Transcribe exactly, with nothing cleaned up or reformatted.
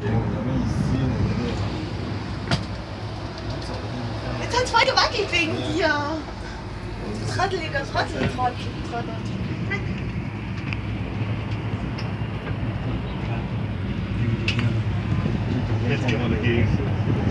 Jetzt hat's voll gewackelt wegen dir. Trotteliger Trottel, Trottel, Trottel. Jetzt gehen wir dagegen.